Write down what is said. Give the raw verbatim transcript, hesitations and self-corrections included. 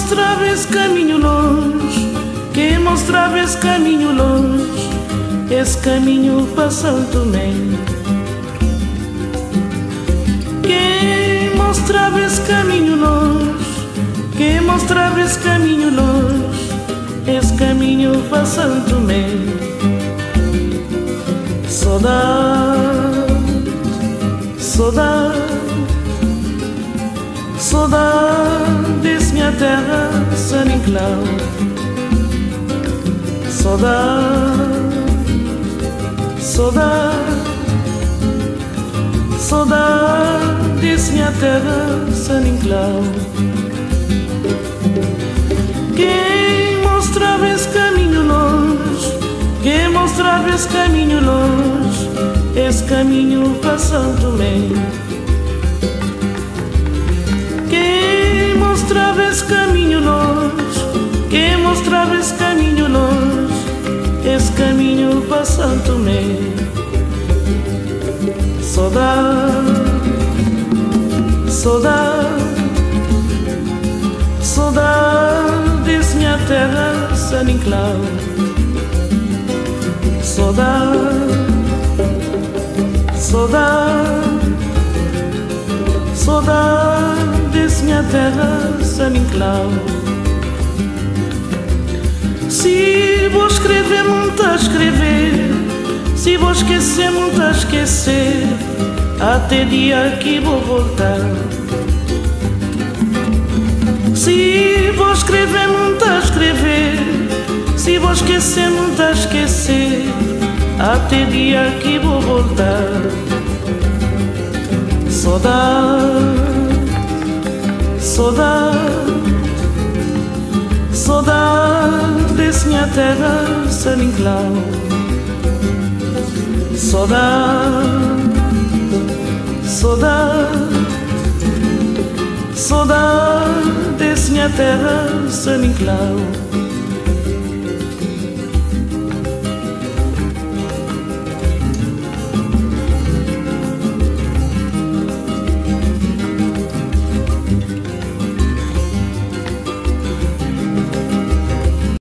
mostrava esse caminho longe, quem mostrava esse caminho longe, esse caminho para São Tomé. Quem mostrava esse caminho longe, quem mostrava esse caminho longe, esse caminho para São Tomé. Saudade, saudade, saudade desse minha terra, São Nicolau. Saudade, saudade, saudade desse minha terra, São Nicolau. Quem mostrava esse caminho longe, quem mostrava esse caminho longe, esse caminho para São Tomé. Quem mostrava esse caminho longe, quem mostrava esse caminho longe, esse caminho para São Tomé. Saudade, saudade, saudade desse minha terra, São Nicolau. Saudade, saudade, saudade desse minha terra, São Nicolau. Se vou escrever, muito a escrever, se vou esquecer, muito a esquecer, até dia que vou voltar. Se vou escrever, muito a escrever, se vou esquecer, muito a esquecer, até dia que vou voltar. Saudade, saudade, saudade desse minha terra, São Nicolau. Saudade, saudade, saudade desse minha terra, São Nicolau.